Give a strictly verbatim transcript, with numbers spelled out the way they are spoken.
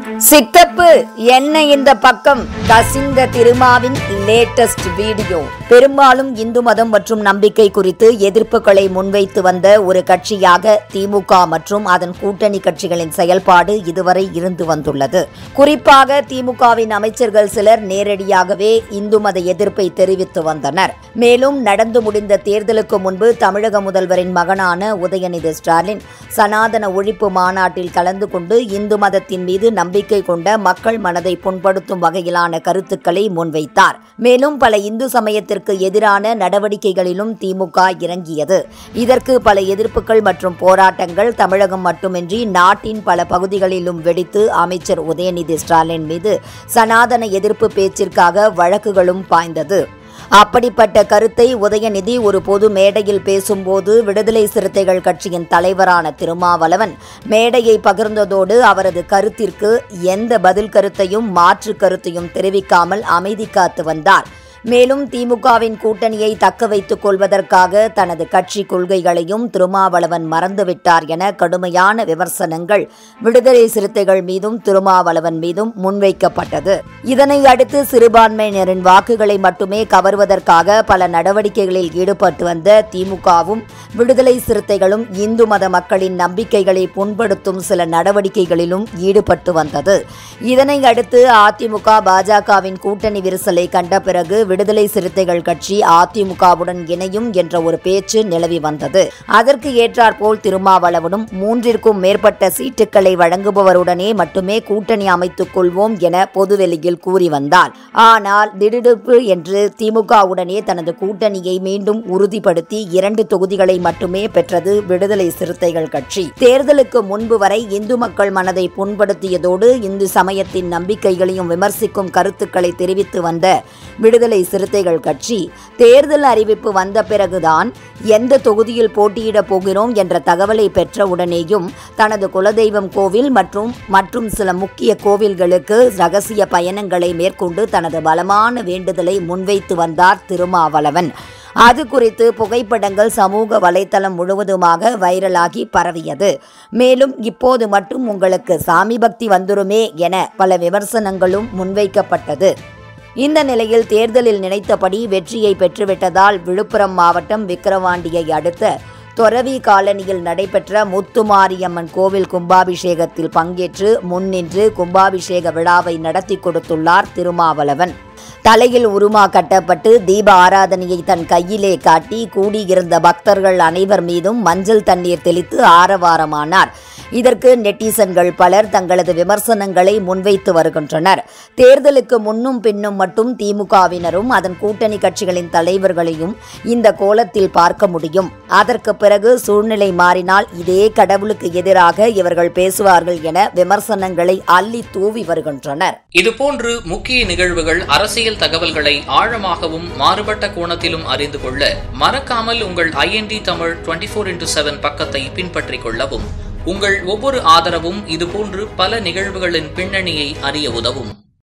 சித்தப்பு என்ன இந்த பக்கம் கசிந்த திருமாவின் லேட்டஸ்ட் வீடியோ. பெரும்பாலும் இந்து மதம் மற்றும் நம்பிக்கை குறித்து எதிர்ப்புகளை முன்வைத்து வந்த ஒரு கட்சியாக திமுக மற்றும் அதன் கூட்டணி கட்சிகளின் செயல்பாடு இதுவரை இருந்து வந்துள்ளது. குறிப்பாக திமுகவின் அமைச்சர்கள் சிலர் நேரடியாகவே இந்து மத எதிர்ப்பை தெரிவித்து வந்தனர். மேலும் நடந்து முடிந்த தேர்தலுக்கு முன்பு தமிழக முதல்வரின் மகனான உதயநிதி ஸ்டாலின் சனாதன ஒழிப்பு மாநாட்டில் கலந்து கொண்டு இந்து மதத்தின் மீது நம்பிக்கை கொண்ட மக்கள் மனதை புண்படுத்தும் வகையிலான கருத்துக்களை முன்வைத்தார். மேலும் பல இந்து சமயத்திற்கு எதிரான நடவடிக்கைகளிலும் திமுக இறங்கியது. இதற்கு பல எதிர்ப்புகள் மற்றும் போராட்டங்கள் தமிழகம் மட்டுமின்றி நாட்டின் பல பகுதிகளிலும் வெடித்து அமைச்சர் உதயநிதி ஸ்டாலின் மீது சனாதன எதிர்ப்பு பேச்சிற்காக வழக்குகளும் பாய்ந்தது. அப்படிப்பட்ட கருத்தை உதயநிதி ஒரு பொது மேடையில் பேசும்போது விடுதலை சிறுத்தைகள் கட்சியின் தலைவரான திருமாவளவன் மேடையை பகிர்ந்ததோடு அவரது கருத்திற்கு எந்த பதில் கருத்தையும் மாற்று கருத்தையும் தெரிவிக்காமல் அமைதி காத்து வந்தார். மேலும் திமுகவின் கூட்டணியை தக்க வைத்துக் கொள்வதற்காக தனது கட்சி கொள்கைகளையும் திருமாவளவன் மறந்துவிட்டார் என கடுமையான விமர்சனங்கள் விடுதலை சிறுத்தைகள் மீதும் திருமாவளவன் மீதும் முன்வைக்கப்பட்டது. இதனை அடுத்து சிறுபான்மையினரின் வாக்குகளை மட்டுமே கவர்வதற்காக பல நடவடிக்கைகளில் ஈடுபட்டு வந்த திமுகவும் விடுதலை சிறுத்தைகளும் இந்து மத மக்களின் நம்பிக்கைகளை புண்படுத்தும் சில நடவடிக்கைகளிலும் ஈடுபட்டு வந்தது. இதனை அடுத்து அதிமுக பாஜகவின் கூட்டணி விரிசலை கண்ட பிறகு விடுதலை சிறுத்தைகள் கட்சி அதிமுகவுடன் இணையும் என்ற ஒரு பேச்சு நிலவி வந்தது. அதற்கு ஏற்றாற்போல் திருமாவளவனும் மூன்றிற்கும் மேற்பட்ட சீட்டுக்களை வழங்குபவருடனே மட்டுமே கூட்டணி அமைத்துக் கொள்வோம் என பொதுவெளியில் கூறி வந்தார். ஆனால் திடுதிப்பு என்று திமுகவுடனே தனது கூட்டணியை மீண்டும் உறுதிப்படுத்தி இரண்டு தொகுதிகளை மட்டுமே பெற்றது விடுதலை சிறுத்தைகள் கட்சி. தேர்தலுக்கு முன்பு வரை இந்து மக்கள் மனதை புண்படுத்தியதோடு இந்து சமயத்தின் நம்பிக்கைகளையும் விமர்சிக்கும் கருத்துக்களை தெரிவித்து வந்த விடுதலை சிறுத்தைகள் கட்சி தேர்தல் அறிவிப்பு வந்த பிறகுதான் எந்த தொகுதியில் போட்டியிடப் போகிறோம் என்ற தகவலை பெற்ற உடனேயும் தனது குலதெய்வம் கோவில் மற்றும் மற்றும் சில முக்கிய கோவில்களுக்கு ரகசிய பயணங்களை மேற்கொண்டு தனது பலமான வேண்டுதலை முன்வைத்து வந்தார் திருமாவளவன். அது குறித்து புகைப்படங்கள் சமூக வலைத்தளம் முழுவதுமாக வைரலாகி பரவியது. மேலும் இப்போது மட்டும் உங்களுக்கு சாமி பக்தி வந்துருமே என பல விமர்சனங்களும் முன்வைக்கப்பட்டது. இந்த நிலையில் தேர்தலில் நினைத்தபடி வெற்றியை பெற்றுவிட்டதால் விழுப்புரம் மாவட்டம் விக்கிரவாண்டியை அடுத்த தொரவி காலனியில் நடைபெற்ற முத்துமாரியம்மன் கோவில் கும்பாபிஷேகத்தில் பங்கேற்று முன்னின்று கும்பாபிஷேக விழாவை நடத்தி கொடுத்துள்ளார் திருமாவளவன். தலையில் உருமா கட்டப்பட்டு தீப ஆராதனையை தன் கையிலே காட்டி கூடியிருந்த பக்தர்கள் அனைவர் மீதும் மஞ்சள் தண்ணீர் தெளித்து ஆரவாரமானார். இதற்கு நெட்டிசன்கள் பலர் தங்களது விமர்சனங்களை முன்வைத்து வருகின்றனர். தேர்தலுக்கு முன்னும் பின்னும் மட்டும் திமுகவினரும் அதன் கூட்டணி கட்சிகளின் தலைவர்களையும் இந்த கோலத்தில் பார்க்க முடியும். அதற்கு பிறகு சூழ்நிலை மாறினால் இதே கடவுளுக்கு எதிராக இவர்கள் பேசுவார்கள் என விமர்சனங்களை அள்ளி தூவி வருகின்றனர். இதுபோன்று முக்கிய நிகழ்வுகள், அரசியல் தகவல்களை ஆழமாகவும் மாறுபட்ட கோணத்திலும் அறிந்து கொள்ள மறக்காமல் உங்கள் ஐஎன்டி தமிழ் இருபத்தி நான்கு இன்டு ஏழு பக்கத்தை பின்பற்றிக் கொள்ளவும். உங்கள் ஒவ்வொரு ஆதரவும் இதுபோன்று பல நிகழ்வுகளின் பின்னணியை அறிய உதவும்.